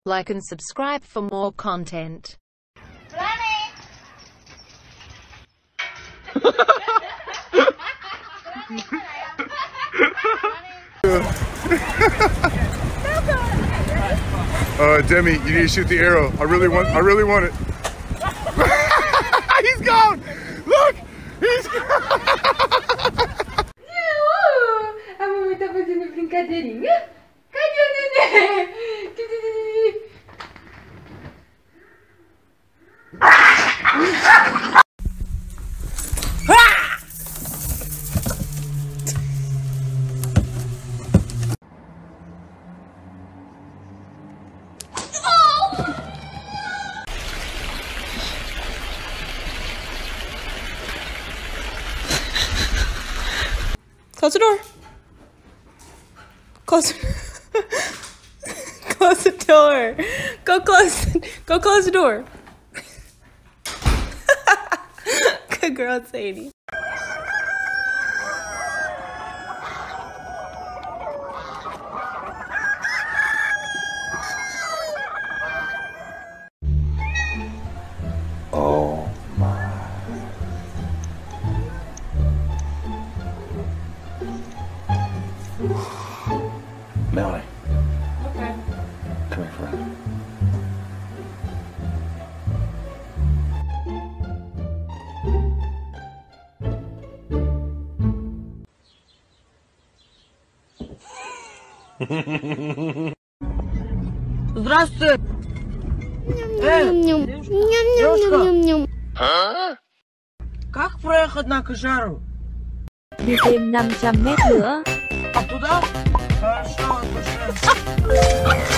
Like and subscribe for more content. Demi, you need to shoot the arrow. I really want it. He's gone! Look! He's gone! A mamãe tá fazendo brincadeirinha? Cadê o neném? Close the door. Close the door. Go close the door. Good girl, Sadie. Oh my. Melanie. Okay. Come here, friend. Здравствуйте! Девушка! Как проехать на Кажару? Đi thêm 500 mét nữa. А туда? Хорошо, отпускай.